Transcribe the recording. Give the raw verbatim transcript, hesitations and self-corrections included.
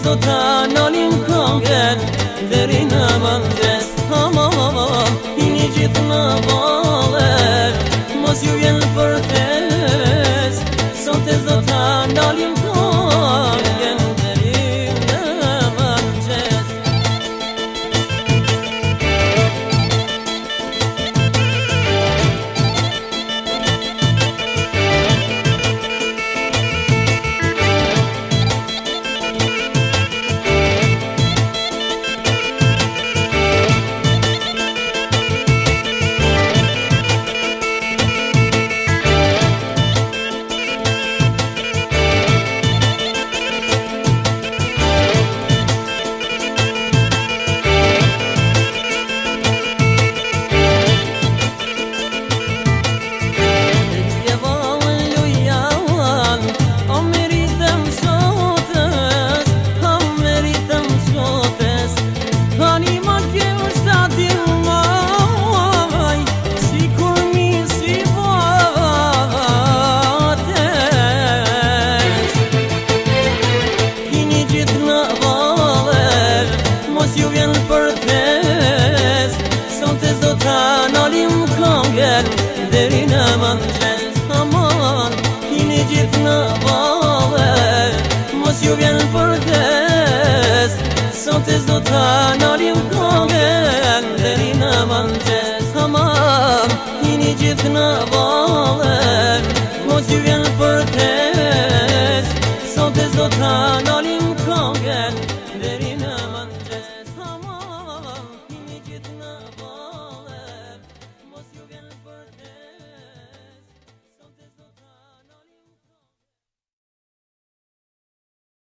do ta nalim këngën deri në mëngjes. Ama i një gjithë në valer, mos ju vjen për tes, sonte do ta nalim këngën deri në mëngjes. Ju vjen për tes, sonte do ta nalim këngën deri në mëngjes. Aman, kini gjithë në valle, mos ju vjen për tes, sonte do ta nalim këngën deri në mëngjes. Aman, kini gjithë në valle, mos ju vjen për tes, sonte do ta nalim këngën